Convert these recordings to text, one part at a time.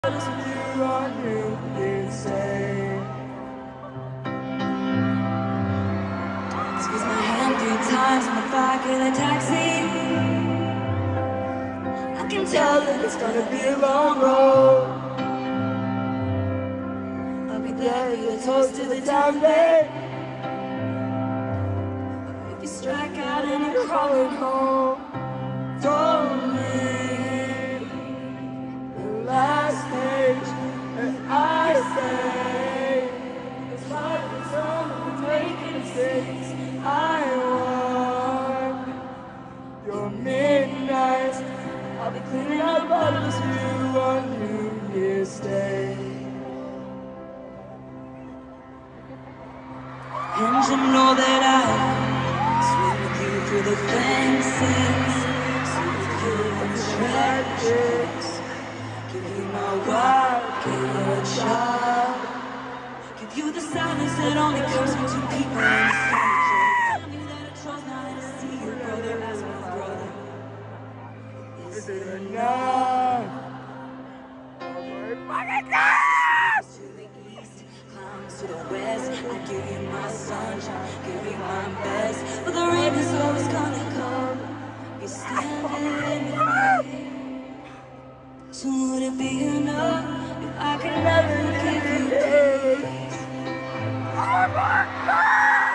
With you on New Year's Day. Squeeze my hand 3 times in the back of the taxi. I can tell that It's gonna be a long road. I'll be there Bury with the a toast to the town day. If you strike out and You're you're crawling crawling home. Told me the last page, and I say it's like the song of making mistakes. I want your midnight. I'll be cleaning up bottles for you on New Year's Day. and you know that I swim with you through the fences, swim with you in the tragics, give you my wild killer shot, give you the silence that only comes from 2 people in the same place. Tell me that I chose not to see your brother as my brother. Is it enough? Oh my fucking God! To the east, clouds to the west, I give you my sunshine, give you my best, but the rain is always gonna come. You're standing with me. So would it be enough if I could never give you peace? Oh my God!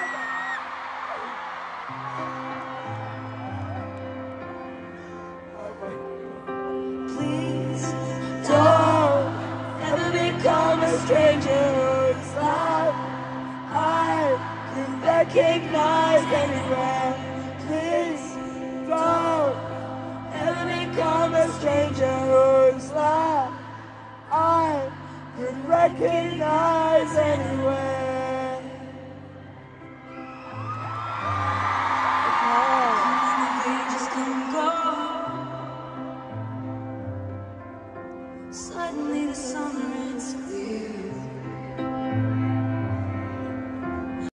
Please Don't ever become a stranger whose life I can recognize anywhere. Please don't ever become a stranger whose life I could recognize anywhere. just come go. Suddenly the summer